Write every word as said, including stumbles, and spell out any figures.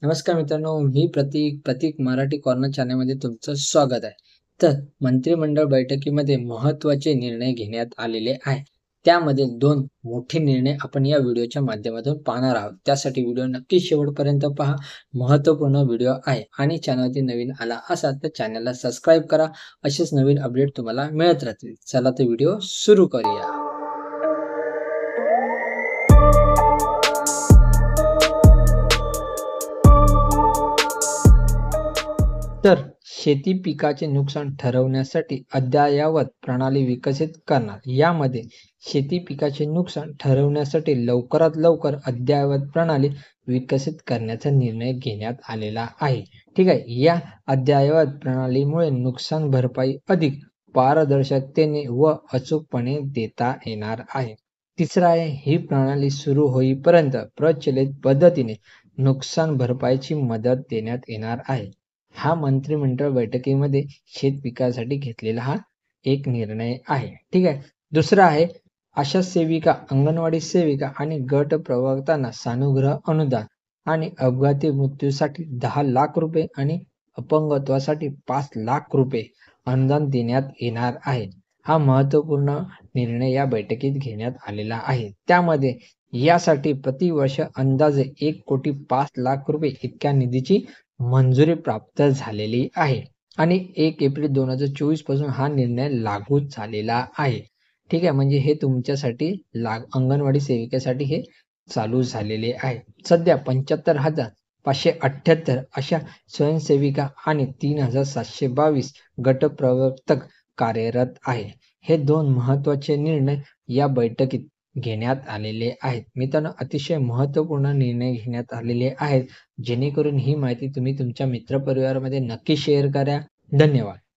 नमस्कार मित्रांनो, मी प्रतीक प्रतीक मराठी कॉर्नर चॅनलमध्ये तुमचं स्वागत आहे. तर मंत्रिमंडळ बैठकीमध्ये महत्त्वाचे निर्णय घेण्यात आलेले आहे. त्यामध्ये दोन मोठे निर्णय आपण या व्हिडिओच्या माध्यमातून पाहणार आहोत. त्यासाठी व्हिडिओ नक्की शेवटपर्यंत पहा. महत्त्वपूर्ण व्हिडिओ आहे आणि चॅनलवरती नवीन आला असाल तर चॅनलला सबस्क्राईब करा. असेच नवीन अपडेट तुम्हाला मिळत राहतील. चला तर व्हिडिओ सुरू करूया. तर शेती पिकाचे नुकसान ठरवण्यासाठी अद्ययावत प्रणाली विकसित करणार. यामध्ये शेती पिकाचे नुकसान ठरवण्यासाठी लवकरात लवकर अद्ययावत प्रणाली विकसित करण्याचा निर्णय घेण्यात आलेला आहे. ठीक आहे. या अद्ययावत प्रणालीमुळे नुकसान भरपाई अधिक पारदर्शकतेने व अचूकपणे देता येणार आहे. तिसरा आहे, ही प्रणाली सुरू होईपर्यंत प्रचलित पद्धतीने नुकसान भरपाईची मदत देण्यात येणार आहे. हा मंत्रिमंडळ बैठकीमध्ये शेत पिकासाठी घेतलेला हा एक निर्णय आहे. ठीक आहे. दुसरा आहे, आशा सेविका, अंगणवाडी सेविका आणि गट प्रवर्तकांना सानुग्रह अनुदान आणि अपघाती मृत्यूसाठी दहा लाख रुपये आणि अपंगत्वासाठी पाच लाख रुपये अनुदान देण्यात येणार आहे. हा महत्त्वपूर्ण निर्णय या बैठकीत घेण्यात आलेला आहे. त्यामध्ये यासाठी प्रतिवर्ष अंदाजे एक कोटी पाच लाख रुपये इतक्या निधीची मंजुरी प्राप्त झालेली आहे आणि एक एप्रिल दोन हजार चोवीस पासून हा निर्णय लागू झालेला आहे. ठीक आहे. म्हणजे हे तुमच्यासाठी लाग अंगणवाडी सेविकेसाठी हे चालू झालेले आहे. सध्या पंच्याहत्तर हजार पाचशे अठ्ठ्याहत्तर अशा स्वयंसेविका आणि तीन हजार सातशे बावीस गट प्रवर्तक कार्यरत आहे. हे दोन महत्त्वाचे निर्णय या बैठकीत घेण्यात आलेले आहेत. मित्रांनो, अतिशय महत्त्वपूर्ण निर्णय घेण्यात आलेले आहेत. जेणेकरून ही माहिती तुम्ही तुमच्या मित्रपरिवारामध्ये नक्की शेअर करा. धन्यवाद.